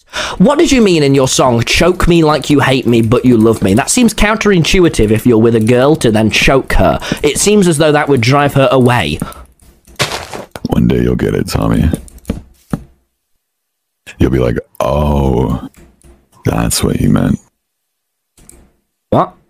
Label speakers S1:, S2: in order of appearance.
S1: What did you mean in your song, choke me like you hate me, but you love me? That seems counterintuitive if you're with a girl to then choke her. It seems as though that would drive her away.
S2: One day you'll get it, Tommy. You'll be like, oh, that's what he meant.
S1: What?